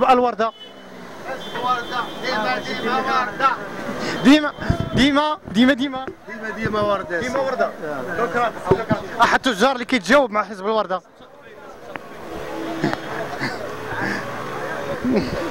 الورده. حزب ورده ديما ورده. ديما ورده. ديما ورده. شكرا. احد التجار اللي كيتجاوب مع حزب الورده.